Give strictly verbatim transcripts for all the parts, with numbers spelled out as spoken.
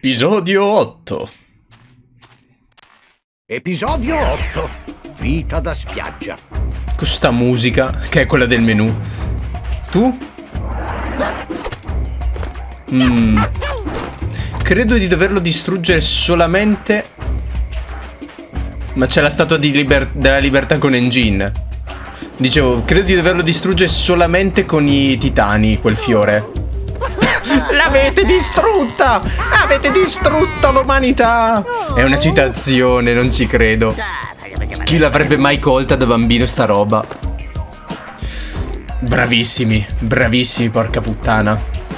Episodio otto. Episodio otto. Vita da spiaggia. Questa musica, che è quella del menù. Tu? Mm. Credo di doverlo distruggere solamente... Ma c'è la statua di liber... della libertà con Engine. Dicevo, credo di doverlo distruggere solamente con i titani, quel fiore. L'avete distrutta! Avete distrutto l'umanità! È una citazione, non ci credo. Chi l'avrebbe mai colta da bambino sta roba? Bravissimi, bravissimi, porca puttana.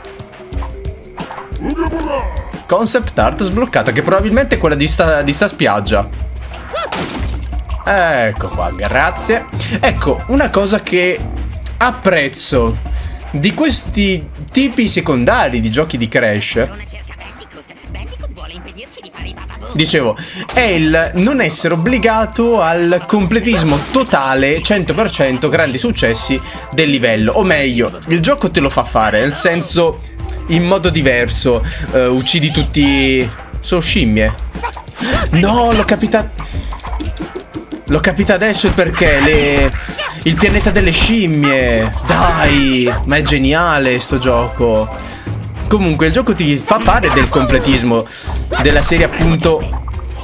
Concept art sbloccata, che probabilmente è quella di sta, di sta spiaggia. Ecco qua, grazie. Ecco, una cosa che apprezzo di questi tipi secondari di giochi di Crash, dicevo, è il non essere obbligato al completismo totale, cento per cento grandi successi del livello. O meglio, il gioco te lo fa fare, nel senso, in modo diverso. uh, Uccidi tutti... Sono scimmie. No, l'ho capita... L'ho capita adesso il perché. Le... Il pianeta delle scimmie. Dai, ma è geniale sto gioco. Comunque il gioco ti fa fare del completismo, della serie appunto.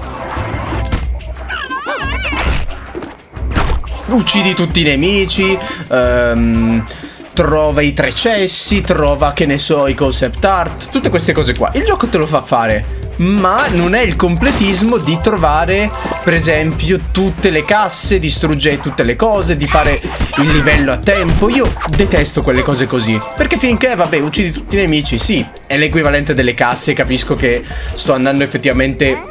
Uccidi tutti i nemici, um, trova i tre cessi, trova, che ne so, i concept art, tutte queste cose qua. Il gioco te lo fa fare, ma non è il completismo di trovare, per esempio, tutte le casse, distruggere tutte le cose, di fare il livello a tempo. Io detesto quelle cose così, perché finché, vabbè, uccidi tutti i nemici, sì, è l'equivalente delle casse. Capisco che sto andando effettivamente,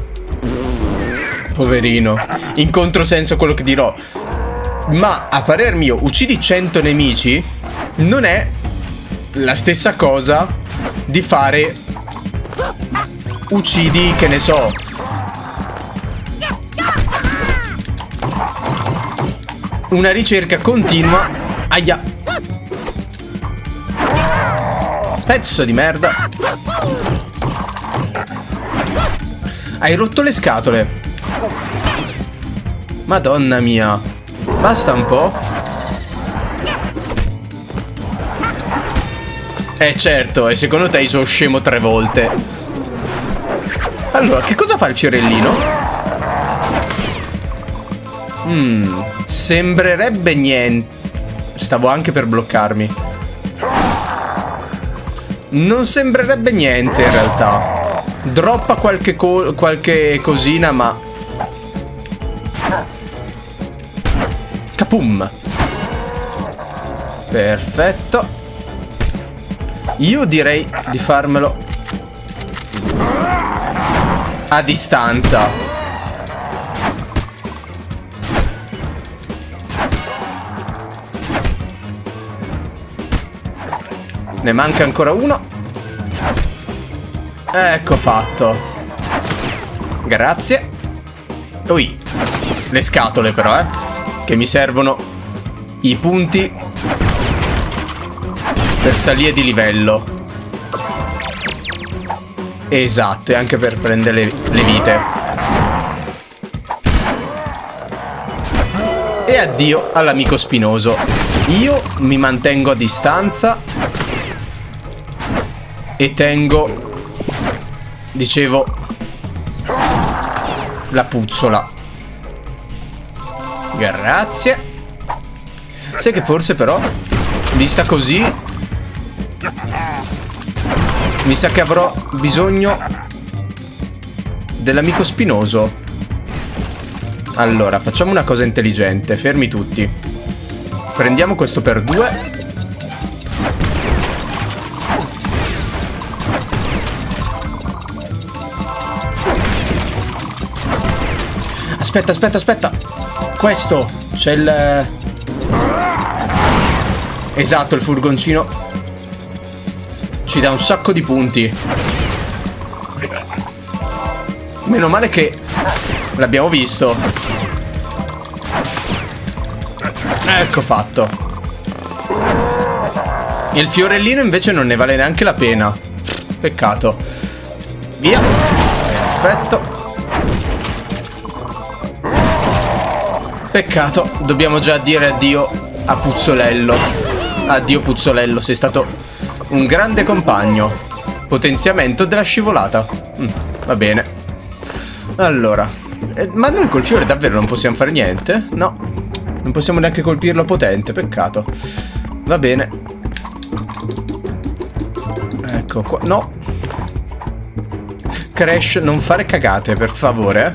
poverino, in controsenso a quello che dirò, ma a parer mio, uccidi cento nemici non è la stessa cosa di fare... Uccidi, che ne so, una ricerca continua. Aia. Pezzo di merda. Hai rotto le scatole. Madonna mia. Basta un po'. Eh certo, e secondo te sono scemo tre volte. Allora, che cosa fa il fiorellino? Hmm, sembrerebbe niente. Stavo anche per bloccarmi. Non sembrerebbe niente in realtà. Droppa qualche, co qualche cosina, ma... Capum. Perfetto. Io direi di farmelo a distanza. Ne manca ancora uno. Ecco fatto. Grazie. Ui. Le scatole però, eh, che mi servono i punti per salire di livello. Esatto, e anche per prendere le, le vite. E addio all'amico spinoso. Io mi mantengo a distanza e tengo, dicevo, la puzzola. Grazie. Sai che forse però, vista così, mi sa che avrò bisogno dell'amico spinoso. Allora, facciamo una cosa intelligente. Fermi tutti. Prendiamo questo per due. Aspetta, aspetta, aspetta. Questo, c'è il... Esatto, il furgoncino ci dà un sacco di punti. Meno male che l'abbiamo visto. Ecco fatto. E il fiorellino invece non ne vale neanche la pena. Peccato. Via. Perfetto. Peccato. Dobbiamo già dire addio a Puzzolello. Addio Puzzolello, sei stato un grande compagno. Potenziamento della scivolata. Mm, va bene. Allora, eh, ma noi col fiore davvero non possiamo fare niente? No, non possiamo neanche colpirlo potente, peccato. Va bene. Ecco qua, no. Crash, non fare cagate, per favore.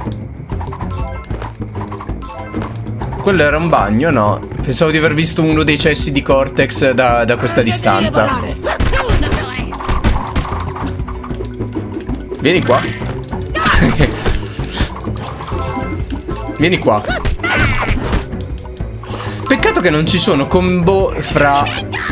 Quello era un bagno, no? Pensavo di aver visto uno dei cessi di Cortex da, da questa distanza. Vieni qua. Vieni qua. Peccato che non ci sono combo fra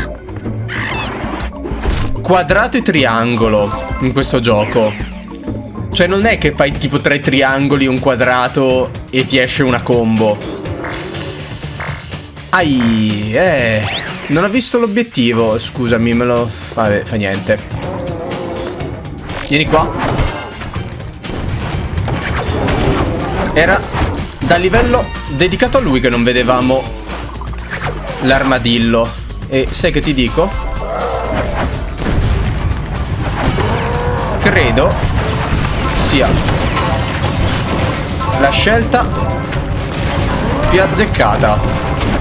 quadrato e triangolo in questo gioco. Cioè non è che fai tipo tre triangoli, un quadrato e ti esce una combo. Ai, eh. Non ho visto l'obiettivo. Scusami, me lo... Vabbè, fa niente. Vieni qua. Era da livello dedicato a lui che non vedevamo l'armadillo. E sai che ti dico? Credo sia la scelta più azzeccata.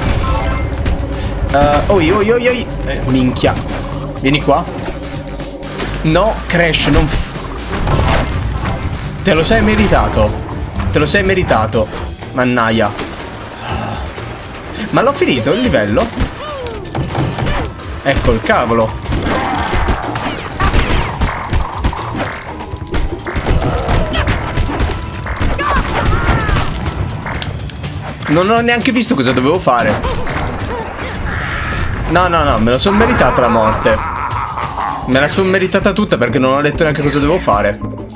Uh, oi oi oi oi eh, minchia. Vieni qua. No, Crash, non f te lo sei meritato. Te lo sei meritato. Mannaia. Ma l'ho finito il livello? Ecco il cavolo. Non ho neanche visto cosa dovevo fare. No, no, no, me la sono meritata la morte. Me la sono meritata tutta perché non ho detto neanche cosa dovevo fare.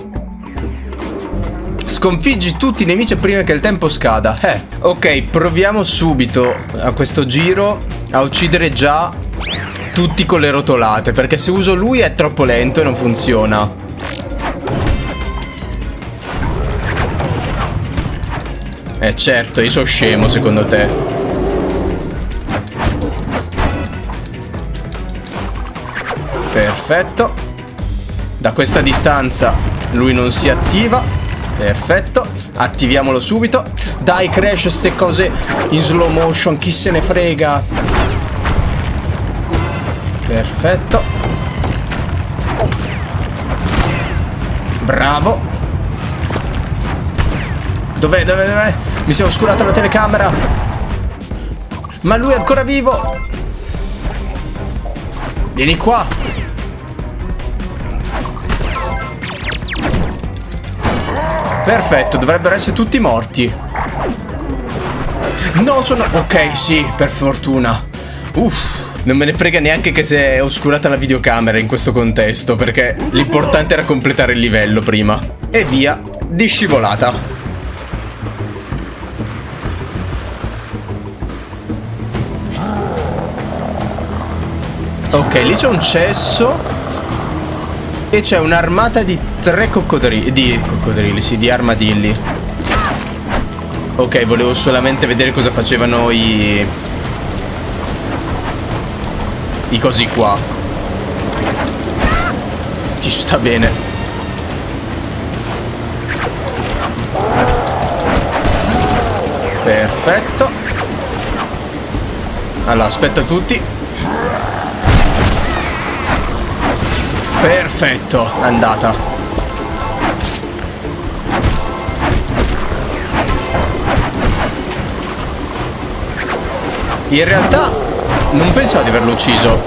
Sconfiggi tutti i nemici prima che il tempo scada. Eh, ok, proviamo subito a questo giro a uccidere già tutti con le rotolate, perché se uso lui è troppo lento e non funziona. Eh certo, io sono scemo secondo te. Perfetto. Da questa distanza lui non si attiva. Perfetto. Attiviamolo subito. Dai Crash, ste cose in slow motion, chi se ne frega. Perfetto. Bravo. Dov'è, dov'è, dov'è? Mi si è oscurata la telecamera. Ma lui è ancora vivo. Vieni qua. Perfetto, dovrebbero essere tutti morti. No, sono... Ok, sì, per fortuna. Uff, non me ne frega neanche che si è oscurata la videocamera in questo contesto, perché l'importante era completare il livello prima. E via, di scivolata. Ok, lì c'è un cesso. E c'è un'armata di tre coccodrilli. Di coccodrilli, sì, di armadilli. Ok, volevo solamente vedere cosa facevano i... I cosi qua. Ti sta bene. Perfetto. Allora, aspetta tutti. Perfetto, è andata. In realtà non pensavo di averlo ucciso.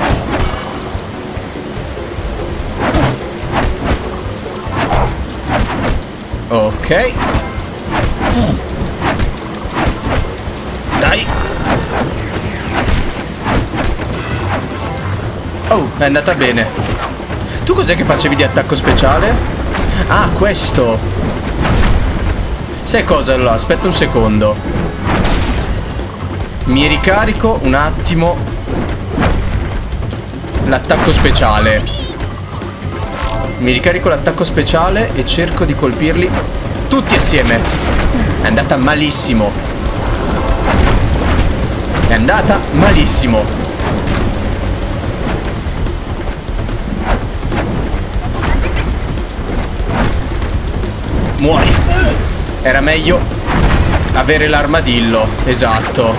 Ok. Dai. Oh, è andata bene. Tu cos'è che facevi di attacco speciale? Ah, questo. Sai cosa? Allora, aspetta un secondo. Mi ricarico un attimo l'attacco speciale. Mi ricarico l'attacco speciale e cerco di colpirli tutti assieme. È andata malissimo. È andata malissimo. Muori. Era meglio avere l'armadillo. Esatto.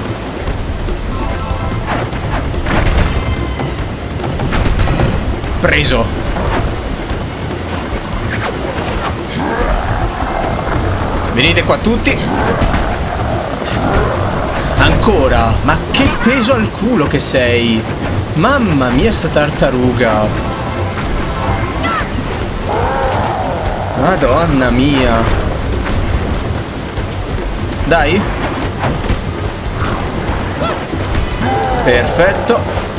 Preso. Venite qua tutti. Ancora. Ma che peso al culo che sei. Mamma mia sta tartaruga. Madonna mia. Dai. Perfetto.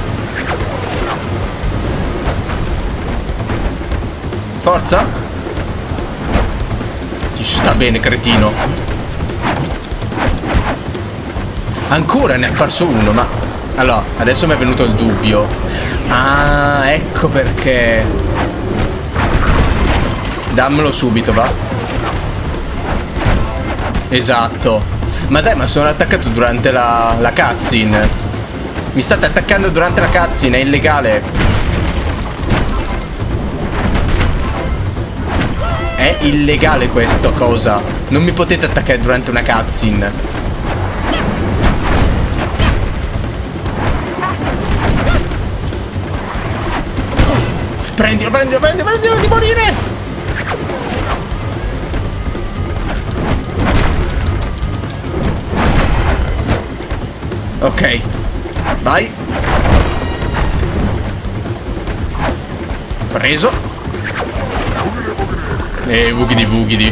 Forza. Ci sta bene, cretino. Ancora ne è apparso uno, ma... Allora, adesso mi è venuto il dubbio. Ah, ecco perché. Dammelo subito, va. Esatto. Ma dai, ma sono attaccato durante la, la cutscene. Mi state attaccando durante la cutscene, è illegale. È illegale questa cosa. Non mi potete attaccare durante una cutscene. Prendilo, prendilo, prendilo, prendilo di morire. Ok. Vai. Preso. E bughidi bughidi.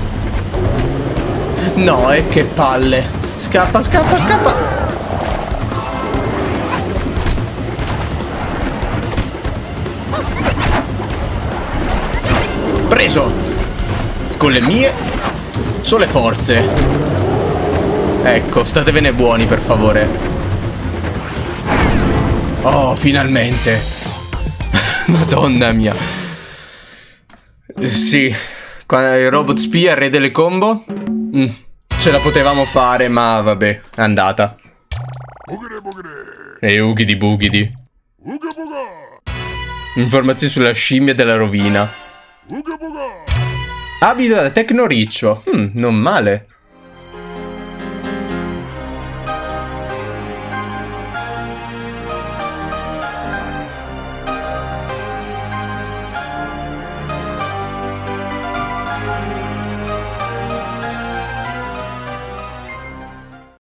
No, e che palle. Scappa, scappa, scappa. Preso. Con le mie sole forze. Ecco, statevene buoni per favore. Oh, finalmente. Madonna mia. Sì, il robot spia, re delle combo. Mm, ce la potevamo fare, ma vabbè, è andata. E ughidi bughidi. Informazioni sulla scimmia della rovina. Abito da Tecno Riccio. Mm, non male.